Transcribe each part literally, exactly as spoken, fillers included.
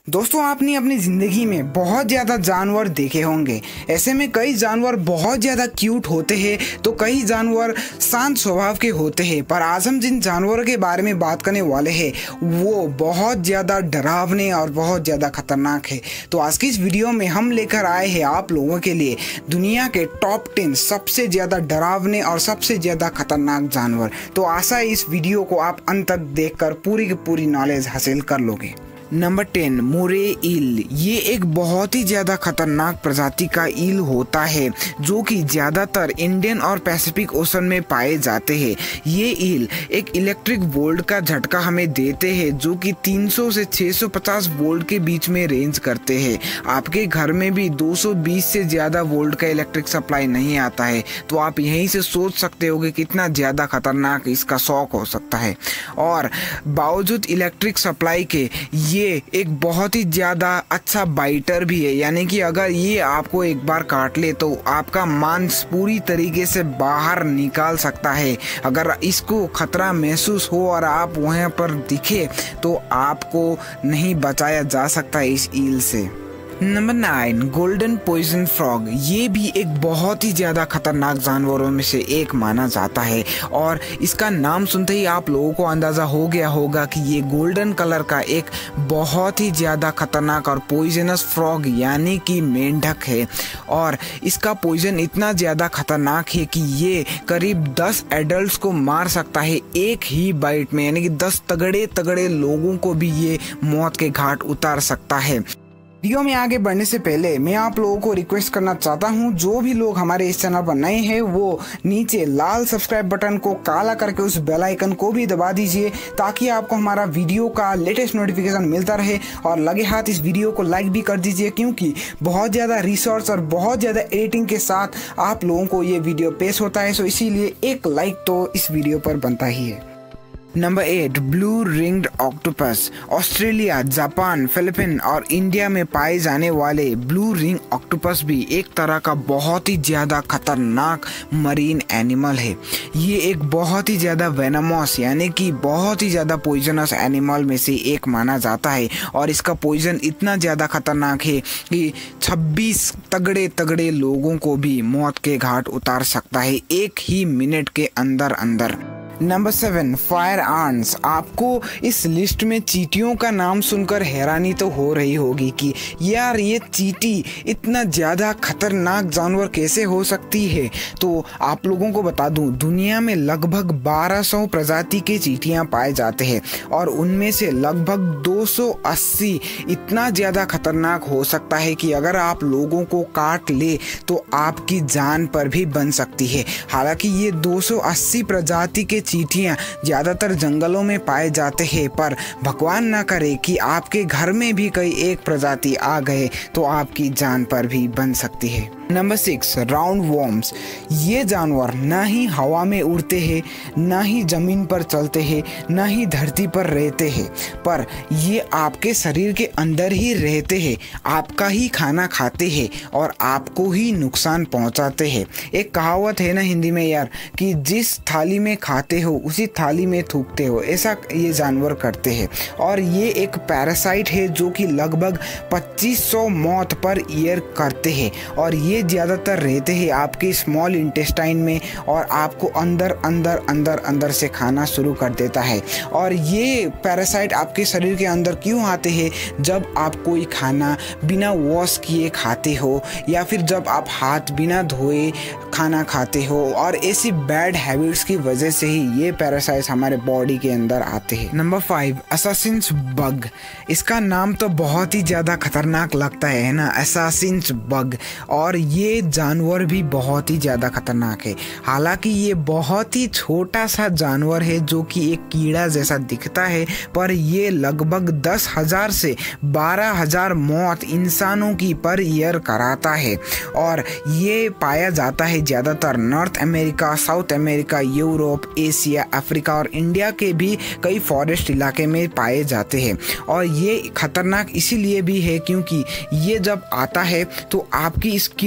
दोस्तों, आपने अपनी जिंदगी में बहुत ज्यादा जानवर देखे होंगे। ऐसे में कई जानवर बहुत ज्यादा क्यूट होते हैं तो कई जानवर शांत स्वभाव के होते हैं। पर आज हम जिन जानवरों के बारे में बात करने वाले हैं वो बहुत ज्यादा डरावने और बहुत ज्यादा खतरनाक है। तो आज की इस वीडियो में हम लेकर आए हैं आप लोगों के लिए दुनिया के टॉप टेन सबसे ज्यादा डरावने और सबसे ज्यादा खतरनाक जानवर। तो आशा है इस वीडियो को आप अंत तक देखकर पूरी की पूरी नॉलेज हासिल कर लोगे। Number ten, moray eel. ये एक बहुत ही ज़्यादा खतरनाक प्रजाति का ईल होता है जो कि ज़्यादातर इंडियन और पैसिफिक ओशन में पाए जाते हैं। ये ईल एक इलेक्ट्रिक वोल्ट का झटका हमें देते हैं जो कि तीन सौ से छह सौ पचास वोल्ट के बीच में रेंज करते हैं। आपके घर में भी दो सौ बीस से ज़्यादा वोल्ट का इलेक्ट्रिक सप्लाई नहीं आता है, तो आप यहीं से सोच सकते हो कि कितना ज़्यादा खतरनाक इसका शौक हो सकता है। और बावजूद इलेक्ट्रिक सप्लाई के ये ये एक बहुत ही ज़्यादा अच्छा बाइटर भी है, यानी कि अगर ये आपको एक बार काट ले तो आपका मांस पूरी तरीके से बाहर निकाल सकता है। अगर इसको खतरा महसूस हो और आप वहाँ पर दिखे तो आपको नहीं बचाया जा सकता इस ईल से। Number nine, golden poison frog. ये भी एक बहुत ही ज़्यादा खतरनाक जानवरों में से एक माना जाता है और इसका नाम सुनते ही आप लोगों को अंदाज़ा हो गया होगा कि ये गोल्डन कलर का एक बहुत ही ज़्यादा खतरनाक और पॉइजनस फ्रॉग यानी कि मेंढक है। और इसका पॉइजन इतना ज़्यादा खतरनाक है कि ये करीब दस एडल्ट्स को मार सकता है एक ही बाइट में, यानी कि दस तगड़े तगड़े लोगों को भी ये मौत के घाट उतार सकता है। वीडियो में आगे बढ़ने से पहले मैं आप लोगों को रिक्वेस्ट करना चाहता हूं, जो भी लोग हमारे इस चैनल पर नए हैं वो नीचे लाल सब्सक्राइब बटन को काला करके उस बेल आइकन को भी दबा दीजिए ताकि आपको हमारा वीडियो का लेटेस्ट नोटिफिकेशन मिलता रहे। और लगे हाथ इस वीडियो को लाइक भी कर दीजिए क्योंकि बहुत ज़्यादा रिसर्च और बहुत ज़्यादा एडिटिंग के साथ आप लोगों को ये वीडियो पेश होता है, सो इसीलिए एक लाइक तो इस वीडियो पर बनता ही है। Number eight, blue ringed octopus. Australia, Japan, Philippine और इंडिया में पाए जाने वाले ब्लू रिंग ऑक्टोपस भी एक तरह का बहुत ही ज़्यादा खतरनाक मरीन एनिमल है। ये एक बहुत ही ज़्यादा वेनमस यानी कि बहुत ही ज़्यादा पॉइजनस एनिमल में से एक माना जाता है और इसका पॉइजन इतना ज़्यादा खतरनाक है कि छब्बीस तगड़े तगड़े लोगों को भी मौत के घाट उतार सकता है एक ही मिनट के अंदर अंदर। Number seven, fire ants. आपको इस लिस्ट में चींटियों का नाम सुनकर हैरानी तो हो रही होगी कि यार ये चींटी इतना ज़्यादा खतरनाक जानवर कैसे हो सकती है। तो आप लोगों को बता दूं, दुनिया में लगभग बारह सौ प्रजाति के चींटियां पाए जाते हैं और उनमें से लगभग दो सौ अस्सी इतना ज़्यादा खतरनाक हो सकता है कि अगर आप लोगों को काट ले तो आपकी जान पर भी बन सकती है। हालांकि ये दो सौ अस्सी प्रजाति के चींटियां ज्यादातर जंगलों में पाए जाते हैं, पर भगवान ना करे कि आपके घर में भी कई एक प्रजाति आ गए तो आपकी जान पर भी बन सकती है। Number six, round worms. ये जानवर ना ही हवा में उड़ते हैं, ना ही जमीन पर चलते हैं, ना ही धरती पर रहते हैं, पर ये आपके शरीर के अंदर ही रहते हैं, आपका ही खाना खाते हैं और आपको ही नुकसान पहुंचाते हैं। एक कहावत है ना हिंदी में यार कि जिस थाली में खाते हो उसी थाली में थूकते हो, ऐसा ये जानवर करते हैं। और ये एक पैरासाइट है जो कि लगभग पच्चीस सौ मौत पर ईयर करते हैं और ये ज़्यादातर रहते हैं आपके स्मॉल इंटेस्टाइन में और आपको अंदर अंदर अंदर अंदर से खाना शुरू कर देता है। और ये पैरासाइट आपके शरीर के अंदर क्यों आते हैं? जब आप कोई खाना बिना वॉश किए खाते हो या फिर जब आप हाथ बिना धोए खाना खाते हो, और ऐसी बैड हैबिट्स की वजह से ही ये पैरासाइट्स हमारे बॉडी के अंदर आते हैं। Number five, assassins bug. इसका नाम तो बहुत ही ज़्यादा खतरनाक लगता है ना, असासिन्स बग। और ये जानवर भी बहुत ही ज़्यादा खतरनाक है। हालांकि ये बहुत ही छोटा सा जानवर है जो कि एक कीड़ा जैसा दिखता है, पर ये लगभग दस हजार से बारह हजार मौत इंसानों की पर ईयर कराता है। और ये पाया जाता है ज़्यादातर North America, South America, Europe, Asia, Africa और इंडिया के भी कई फॉरेस्ट इलाके में पाए जाते हैं। और ये खतरनाक इसीलिए भी है क्योंकि ये जब आता है तो आपकी स्किन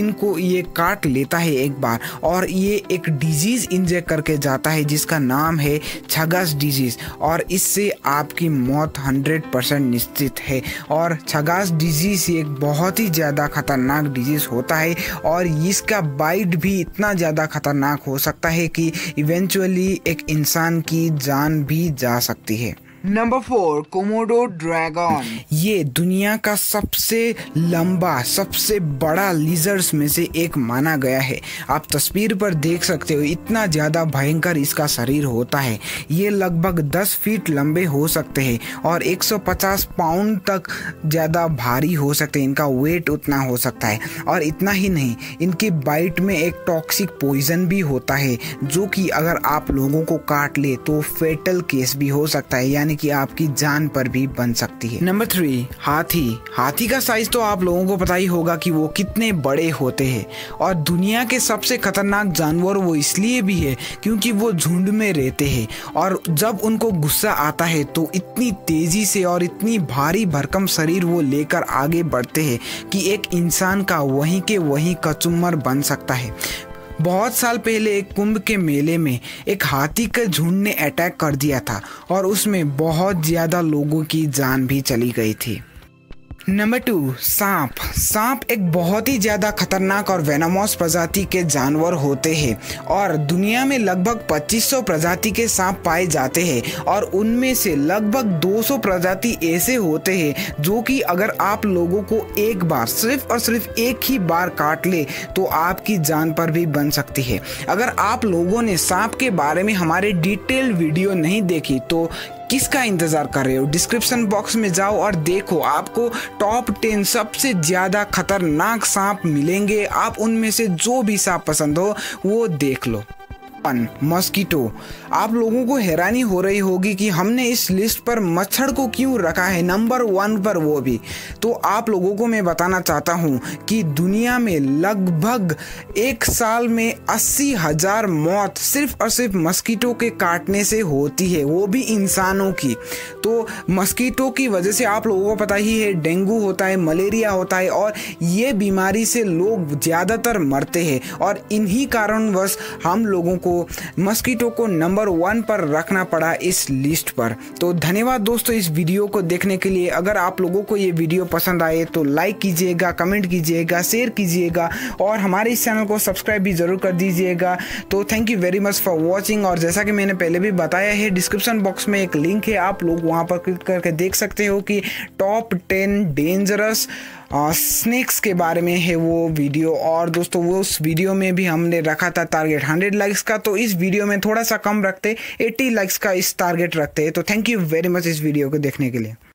इनको ये काट लेता है एक बार और ये एक डिजीज़ इंजेक्ट करके जाता है जिसका नाम है छगास डिजीज़, और इससे आपकी मौत हंड्रेड परसेंट निश्चित है। और छगास डिजीज़ एक बहुत ही ज़्यादा खतरनाक डिजीज़ होता है और इसका बाइट भी इतना ज़्यादा खतरनाक हो सकता है कि इवेंचुअली एक इंसान की जान भी जा सकती है। Number four, Komodo dragon. ये दुनिया का सबसे लंबा, सबसे बड़ा लिजर्ड्स में से एक माना गया है। आप तस्वीर पर देख सकते हो इतना ज़्यादा भयंकर इसका शरीर होता है। ये लगभग दस फीट लंबे हो सकते हैं और एक सौ पचास पाउंड तक ज़्यादा भारी हो सकते हैं। इनका वेट उतना हो सकता है। और इतना ही नहीं, इनकी बाइट में एक टॉक्सिक पॉइजन भी होता है जो कि अगर आप लोगों को काट ले तो फेटल केस भी हो सकता है, यानी कि आपकी जान पर भी बन सकती है। नंबर थ्री, हाथी। हाथी का साइज तो आप लोगों को पता ही होगा कि वो कितने बड़े होते हैं और दुनिया के सबसे खतरनाक जानवर वो इसलिए भी है क्योंकि वो झुंड में रहते हैं और जब उनको गुस्सा आता है तो इतनी तेजी से और इतनी भारी भरकम शरीर वो लेकर आगे बढ़ते हैं कि एक इंसान का वहीं के वहीं कचुम्बर बन सकता है। बहुत साल पहले एक कुंभ के मेले में एक हाथी के झुंड ने अटैक कर दिया था और उसमें बहुत ज़्यादा लोगों की जान भी चली गई थी। नंबर टू, सांप। सांप एक बहुत ही ज़्यादा खतरनाक और वेनमोस प्रजाति के जानवर होते हैं और दुनिया में लगभग पच्चीस सौ प्रजाति के सांप पाए जाते हैं और उनमें से लगभग दो सौ प्रजाति ऐसे होते हैं जो कि अगर आप लोगों को एक बार, सिर्फ और सिर्फ एक ही बार काट ले तो आपकी जान पर भी बन सकती है। अगर आप लोगों ने सांप के बारे में हमारे डिटेल वीडियो नहीं देखी तो किसका इंतज़ार कर रहे हो? डिस्क्रिप्शन बॉक्स में जाओ और देखो, आपको टॉप टेन सबसे ज़्यादा खतरनाक सांप मिलेंगे। आप उनमें से जो भी सांप पसंद हो वो देख लो। मस्कीटो। आप लोगों को हैरानी हो रही होगी कि हमने इस लिस्ट पर मच्छर को क्यों रखा है नंबर वन पर, वो भी तो आप लोगों को मैं बताना चाहता हूँ कि दुनिया में लगभग एक साल में अस्सी हजार मौत सिर्फ और सिर्फ मस्कीटो के काटने से होती है, वो भी इंसानों की। तो मस्कीटो की वजह से आप लोगों को पता ही है डेंगू होता है, मलेरिया होता है और ये बीमारी से लोग ज़्यादातर मरते हैं और इन्हीं कारणवश हम लोगों को मस्कीटो को नंबर वन पर रखना पड़ा इस लिस्ट पर। तो धन्यवाद दोस्तों इस वीडियो को देखने के लिए। अगर आप लोगों को ये वीडियो पसंद आए तो लाइक कीजिएगा, कमेंट कीजिएगा, शेयर कीजिएगा और हमारे इस चैनल को सब्सक्राइब भी जरूर कर दीजिएगा। तो thank you very much for watching. और जैसा कि मैंने पहले भी बताया है, डिस्क्रिप्शन बॉक्स में एक लिंक है, आप लोग वहाँ पर क्लिक करके देख सकते हो कि टॉप टेन डेंजरस स्नेक्स के बारे में है वो वीडियो। और दोस्तों वो उस वीडियो में भी हमने रखा था टारगेट हंड्रेड लाइक्स का, तो इस वीडियो में थोड़ा सा कम रखते, अस्सी लाइक्स का इस टारगेट रखते हैं। तो थैंक यू वेरी मच इस वीडियो को देखने के लिए।